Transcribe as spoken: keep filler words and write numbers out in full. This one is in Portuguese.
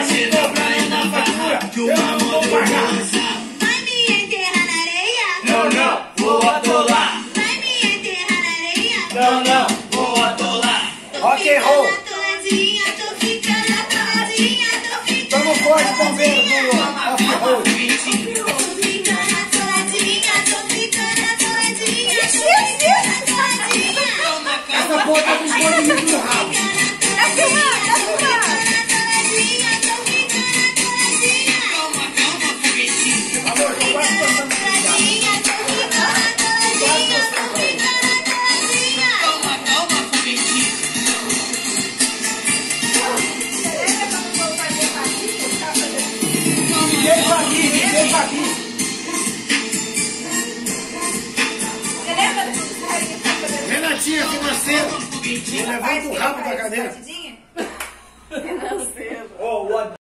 você tá ganhando a fatura que o mamão vou pagar. Vai me enterrar na areia? Não, não, vou atolar. Vai me enterrar na areia? Não, não, vou atolar. Rock and roll. Atoladinha, tô ficando atoladinha, tô ficando. Tamo forte, bombeiro do off-road. Tô ficando atoladinha, tô ficando atoladinha, tô ficando atoladinha. Essa porra tá com escondimento no rabo. Tá filmando, tá filmando. Atoladinha, tô ficando atoladinha. Amor, tô quase passando. Atoladinha, tô ficando atoladinha, tô ficando atoladinha. Calma, calma, foguetinho. Ninguém aqui, ninguém aqui. Você lembra do que você tá fazendo? Renatinha, financeira. Levanta o rabo da cadeira. Financeiro. Oh, what?